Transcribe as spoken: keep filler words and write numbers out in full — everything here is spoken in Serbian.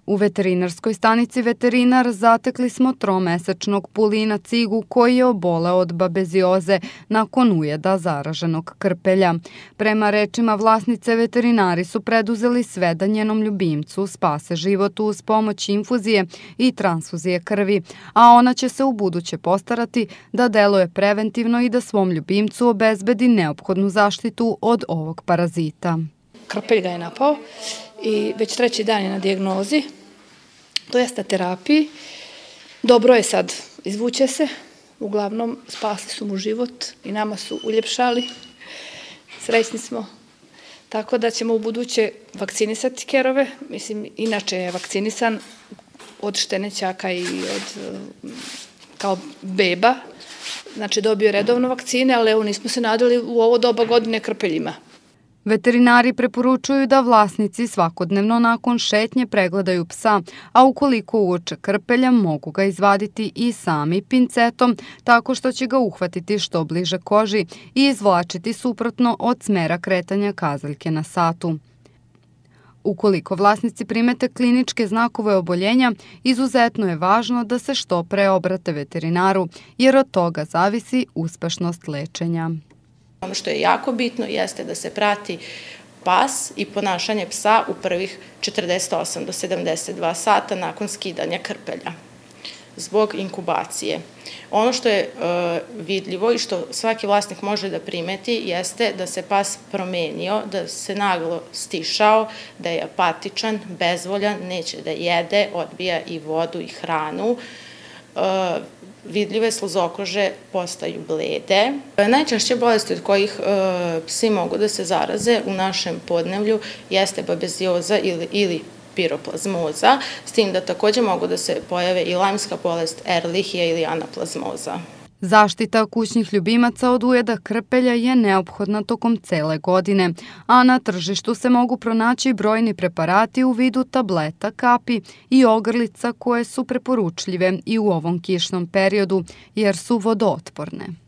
U veterinarskoj stanici Veterinar zatekli smo tromesečnog pulina Cigu koji je oboleo od babezioze nakon ujeda zaraženog krpelja. Prema rečima vlasnice, veterinari su preduzeli sve da njenom ljubimcu spase život uz pomoć infuzije i transfuzije krvi, a ona će se u buduće postarati da deluje preventivno i da svom ljubimcu obezbedi neophodnu zaštitu od ovog parazita. Krpelj ga je napao i već treći dan je na dijagnozi, to jeste terapiji. Dobro je sad, izvuče se, uglavnom spasli su mu život i nama su uljepšali, srećni smo. Tako da ćemo u buduće vakcinisati kerove, mislim, inače je vakcinisan od štenećaka i od, kao beba, znači dobio redovno vakcine, ali evo nismo se nadali u ovo doba godine krpeljima. Veterinari preporučuju da vlasnici svakodnevno nakon šetnje pregledaju psa, a ukoliko uoče krpelja mogu ga izvaditi i sami pincetom, tako što će ga uhvatiti što bliže koži i izvlačiti suprotno od smera kretanja kazaljke na satu. Ukoliko vlasnici primete kliničke znakove oboljenja, izuzetno je važno da se što pre obrate veterinaru, jer od toga zavisi uspešnost lečenja. Ono što je jako bitno jeste da se prati pas i ponašanje psa u prvih četrdeset osam do sedamdeset dva sata nakon skidanja krpelja zbog inkubacije. Ono što je vidljivo i što svaki vlasnik može da primeti jeste da se pas promenio, da se naglo stišao, da je apatičan, bezvoljan, neće da jede, odbija i vodu i hranu. Vidljive sluzokože postaju blede. Najčešće bolesti od kojih psi mogu da se zaraze u našem podnevlju jeste babezioza ili piroplazmoza, s tim da takođe mogu da se pojave i lajmska bolest, erlihija ili anaplazmoza. Zaštita kućnih ljubimaca od ujeda krpelja je neophodna tokom cele godine, a na tržištu se mogu pronaći brojni preparati u vidu tableta, kapi i ogrlica koje su preporučljive i u ovom kišnom periodu jer su vodootporne.